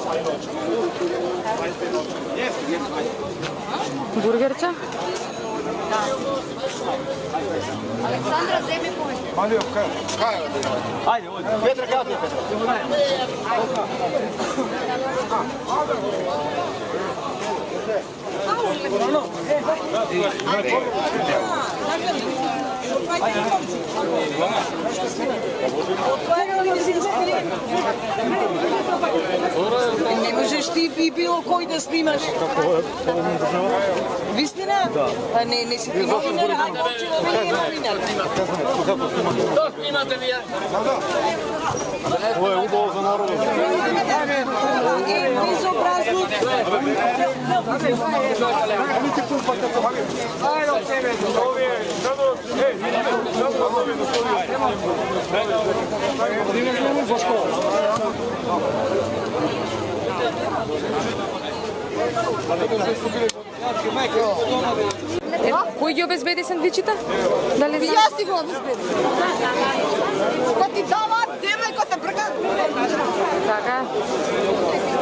Бургерче? Александра, вземи мой. Малio, kaj? Ajde, ovdje. Petra, kada ti je Petra? Ne možeš ti i bilo koji da snimaš. Vistina? Pa ne si ti novinar, a počelo mi je novinar. To snimate vi? Ovo je ugovor za narodu. Безобразно. Кой ги обезбеди сандвичите? Дали знаеш? Јас ти го обезбедив. Ко ти даваат земја и ко те прекат. Така.